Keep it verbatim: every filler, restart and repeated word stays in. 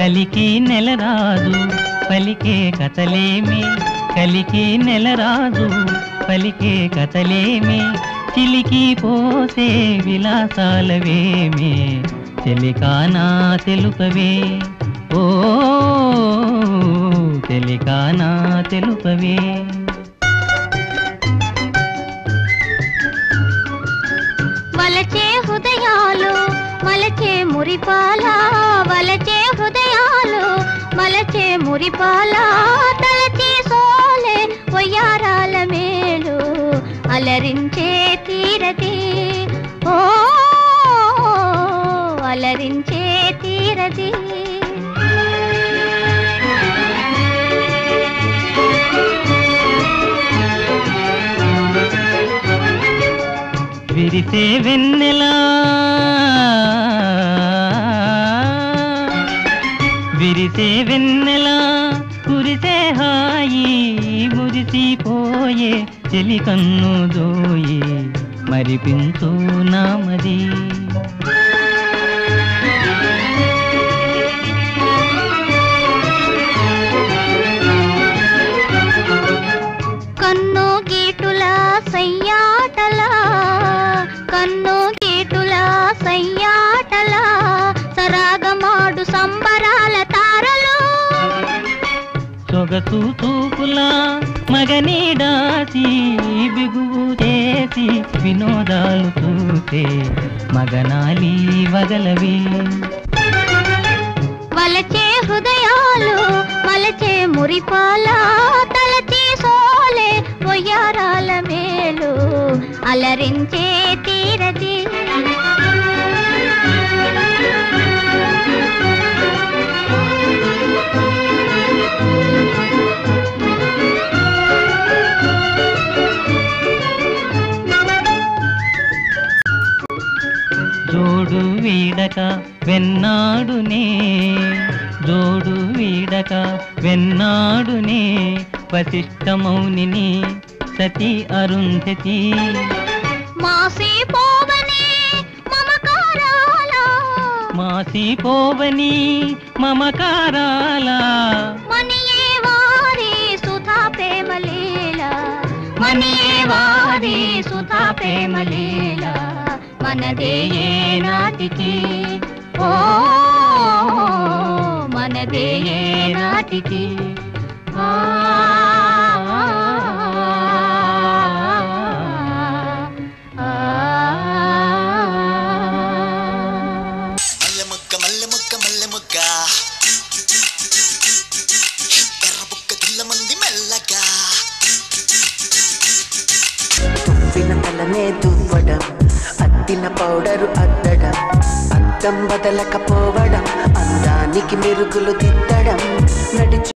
కలికి నెలరాజు పలికే కథలేమి, కలికి నెలరాజు పలికే కథలేమి, చిలికి పోసే విలాసాలవేమి, చెలికానా తెలుపవే ఓ చెలికానా తెలుపవే. వలచే హృదయాలు మలచే మురిపాల, వలచే హృదయాలు మలచే మురిపాల, తలచే సోలే వయ్యారాల మేలు అలరించే తీరది ఓ అలరించే తీరది. విరిసే వెన్నెలా విరిసే వెన్నెలా కురిసే హాయి, మురిసిపోయే చెలి కన్ను దోయి మరిపించు నామది. కన్ను గీటులా సయ్యాటలా, కన్ను గీటులా సయ్యాటలా, సరాగమాడు సంబరాల తారలు, సొగసు చూపులా మగనీడాసి బిగువు చేసి వినోదాలు చూసే మగనాలి వగలవి. వలచే హృదయాలు మలచే మురిపాల, తలచే సోలే వయ్యారాల మేలు అలరించే తీరది. జోడు వీడక వెన్నాడునే, జోడు వీడక వెన్నాడునే, వశిష్ఠమౌనిని సతి అరుంధతి. మాసిపోవని మమకారాల, మాసిపోవని మమకారాల, మనియే వారి సుధా ప్రేమలీల, మనియే వారి సుధా ప్రేమలీల, మనదే ఏ నాటికి ఓ మనదే ఏ నాటికి. ఆ దువ్వడం అద్దిన పౌడరు అద్దడం, అద్దం బదలకపోవడం, అందానికి మెరుగులు దిద్దడం, నడిచి